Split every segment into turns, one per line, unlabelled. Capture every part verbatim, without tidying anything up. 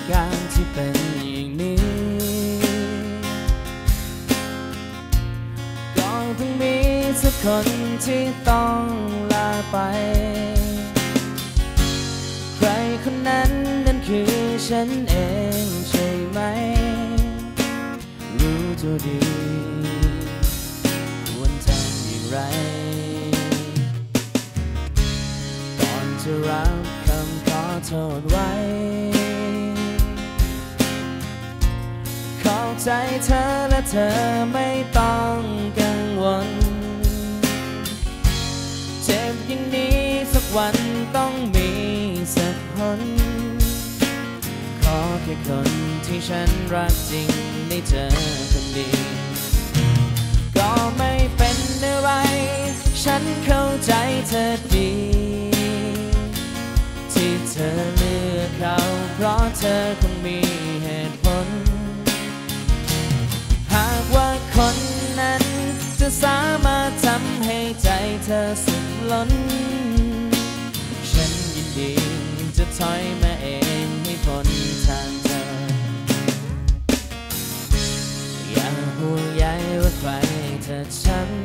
การณ์ที่เป็นอย่างนี้ก็ต้องมีสักคนที่ต้องลาไปใครคนนั้นนั่นคือฉันเองใช่ไหมรู้ตัวดีควรทำอย่างไรก่อนจะรับคำขอโทษไว้เข้าใจเธอและเธอไม่ต้องกังวลเจ็บอย่างนี้สักวันต้องมีสักคนขอแค่คนที่ฉันรักจริงได้เจอคนดีก็ไม่เป็นอะไรฉันเข้าใจเธอดีที่เธอเลือกเขาเพราะเธอคงมีเหตุผลหากว่าคนนั้นจะสามารถทำให้ใจเธอสุดล้นฉันยินดีจะถอยมาเองให้พ้นทางเธออย่าห่วงใยว่าใครเธอฉัน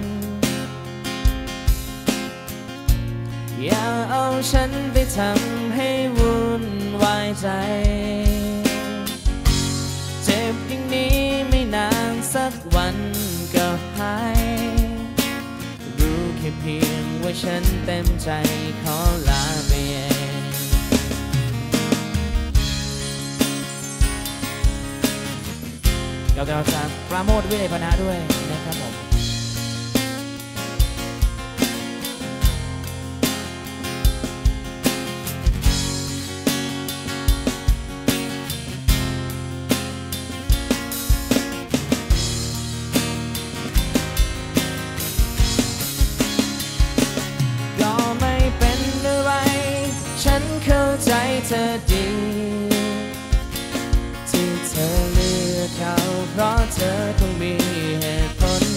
อย่าเอาฉันไปทำให้วุ่นวายใจเจ็บอย่างนี้ไม่นานสักวันก็หายรู้แค่เพียงว่าฉันเต็มใจขอลาไปเองเราจะจะปราโมทวิเลพนาด้วยนะครับผมเข้าใจเธอดีที่เธอเลือกเขาเพราะเธอคงมีเหตุผล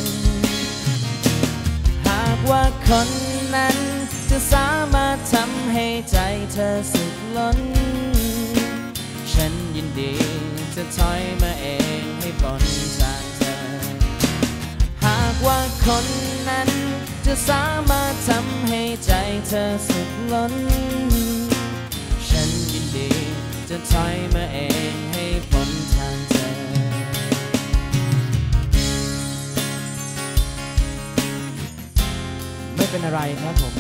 หากว่าคนนั้นจะสามารถทำให้ใจเธอสุดล้นฉันยินดีจะถอยมาเองให้พ้นทางเธอหากว่าคนนั้นจะสามารถทำให้ใจเธอสุดล้นฉันยินดีจะถอยมาเองให้พ้นทางเธอไม่เป็นอะไรครับผม